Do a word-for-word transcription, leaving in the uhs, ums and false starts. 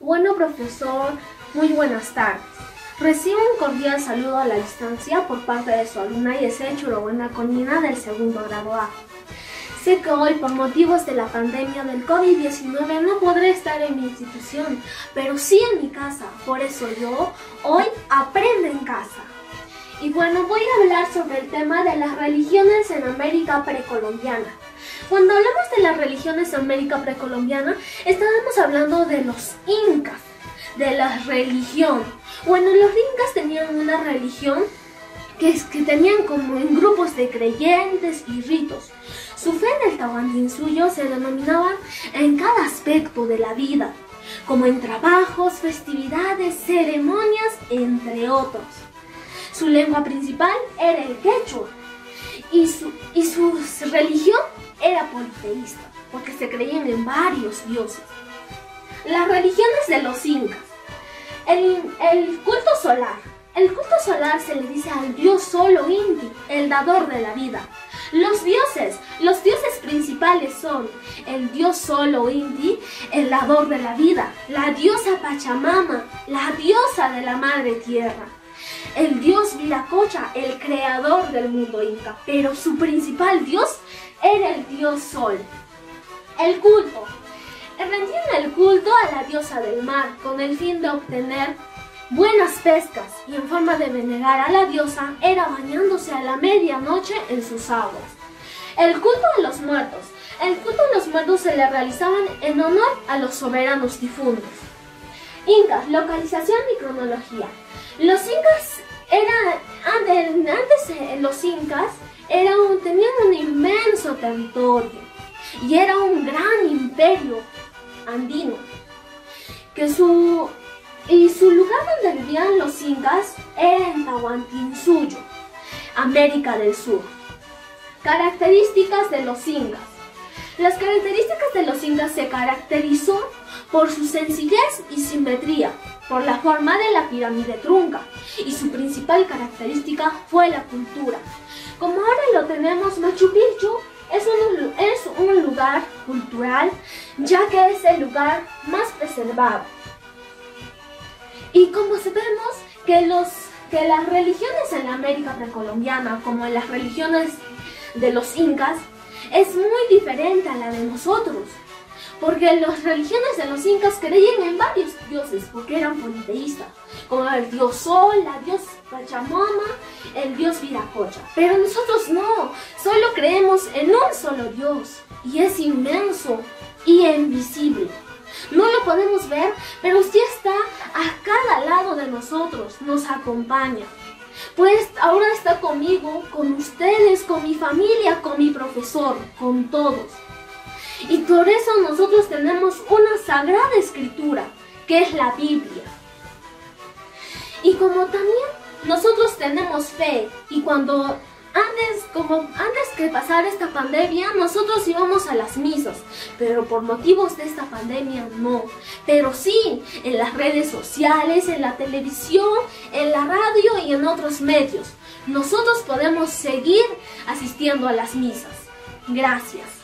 Bueno, profesor, muy buenas tardes. Recibo un cordial saludo a la distancia por parte de su alumna Yesel Chorobuena Colina del segundo grado A. Sé que hoy, por motivos de la pandemia del COVID diecinueve, no podré estar en mi institución, pero sí en mi casa. Por eso yo hoy aprendo en casa. Y bueno, voy a hablar sobre el tema de las religiones en América precolombiana. Cuando hablamos de las religiones en América precolombiana, estábamos hablando de los incas, de la religión. Bueno, los incas tenían una religión que, es, que tenían como en grupos de creyentes y ritos. Su fe en el Tahuantinsuyo se denominaba en cada aspecto de la vida, como en trabajos, festividades, ceremonias, entre otros. Su lengua principal era el quechua y su, y su religión era politeísta, porque se creían en varios dioses. Las religiones de los incas. El, el culto solar. El culto solar se le dice al dios Sol o Inti, el dador de la vida. Los dioses, los dioses principales son el dios Sol o Inti, el dador de la vida, la diosa Pachamama, la diosa de la madre tierra, el dios Viracocha, el creador del mundo inca, pero su principal dios era el dios Sol. El culto. Rendían el culto a la diosa del mar con el fin de obtener buenas pescas, y en forma de venerar a la diosa era bañándose a la medianoche en sus aguas. El culto a los muertos. El culto a los muertos se le realizaban en honor a los soberanos difuntos. Incas, localización y cronología. Los incas eran, antes los incas eran, tenían un inmenso territorio y era un gran imperio andino, que su, y su lugar donde vivían los incas era en Tahuantinsuyo, América del Sur. Características de los incas. Las características de los incas se caracterizó por su sencillez y simetría, por la forma de la pirámide trunca, y su principal característica fue la cultura. Como ahora lo tenemos, Machu Picchu es un, es un lugar cultural, ya que es el lugar más preservado. Y como sabemos que, los, que las religiones en la América precolombiana, como las religiones de los incas, es muy diferente a la de nosotros, porque las religiones de los incas creían en varios dioses, porque eran politeístas, como el dios Sol, la diosa Pachamama, el dios Viracocha. Pero nosotros no, solo creemos en un solo Dios, y es inmenso y invisible. No lo podemos ver, pero usted está a cada lado de nosotros, nos acompaña. Pues ahora está conmigo, con ustedes, con mi familia, con mi profesor, con todos. Y por eso nosotros tenemos una sagrada escritura, que es la Biblia. Y como también nosotros tenemos fe, y cuando antes, como antes que pasara esta pandemia, nosotros íbamos a las misas, pero por motivos de esta pandemia no. Pero sí, en las redes sociales, en la televisión, en la radio y en otros medios, nosotros podemos seguir asistiendo a las misas. Gracias.